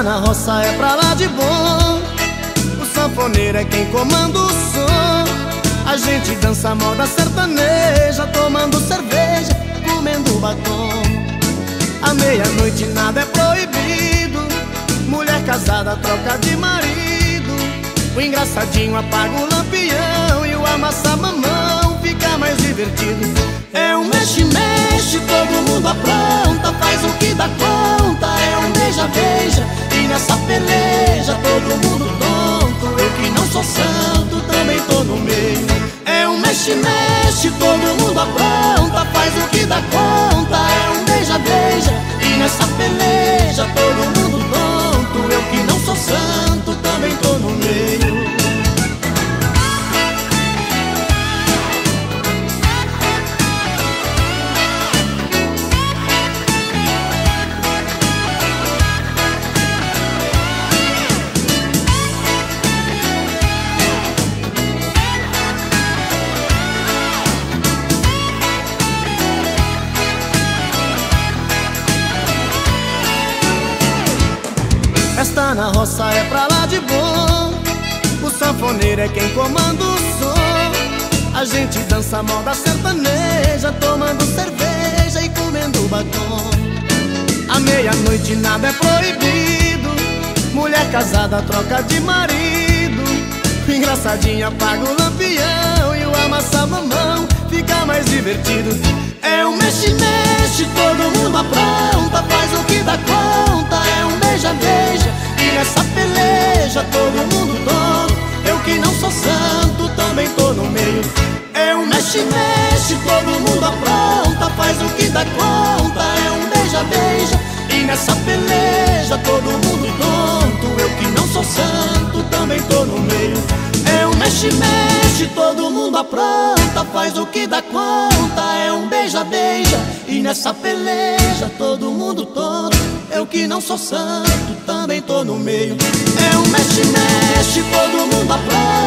Festa na roça é pra lá de bom, o sanfoneiro é quem comanda o som. A gente dança moda sertaneja, tomando cerveja, comendo batom. À meia-noite nada é proibido, mulher casada troca de marido. O engraçadinho apaga o lampião e o amassa-mamão fica mais divertido. É um mexe-mexe, todo mundo apronta, faz o que dá conta. É um beija-beija e nessa peleja todo mundo tonto. Eu que não sou santo também tô no meio. É um mexe-mexe, todo mundo apronta, faz o que dá conta. É um beija-beija e nessa peleja todo mundo tonto. Eu que não sou santo também tô no meio. Festa na roça é pra lá de bom, o sanfoneiro é quem comanda o som. A gente dança moda sertaneja, tomando cerveja e comendo batom. À meia-noite nada é proibido, mulher casada troca de marido. O engraçadinho apaga o lampião e o amassa-mamão fica mais divertido. É um mexe-mexe, todo mundo apronta, faz o que dá conta. É um beija-beija e nessa peleja todo mundo tonto. Eu que não sou santo também tô no meio. É um mexe-mexe, todo mundo apronta, faz o que dá conta. É um beija-beija e nessa peleja todo mundo tonto. Eu que não sou santo também tô no meio. É um mexe-mexe, todo mundo apronta, faz o que dá conta. É um beija-beija e nessa peleja todo mundo tonto. Eu que não sou santo também tô no meio. É um mexe-mexe, todo mundo apronta,